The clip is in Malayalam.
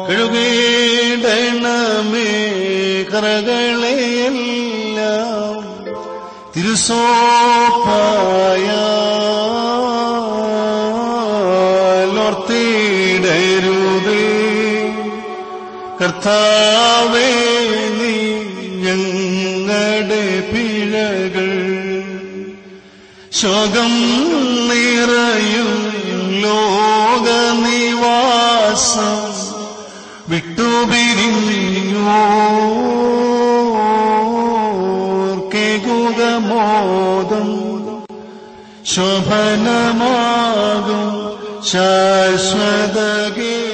കഴുകേണ്ടണമേ കറകളെയെല്ലാം തിരുസോപ്പായോർത്തിടരുതേ. കർത്താവേ നീ ഞങ്ങളുടെ പിഴകൾ ശോകം നിറയും ലോകനിവാസം വിട്ടുപിരിഞ്ഞോർക്കേകുകമോദം ശോഭനമാകും ശാശ്വത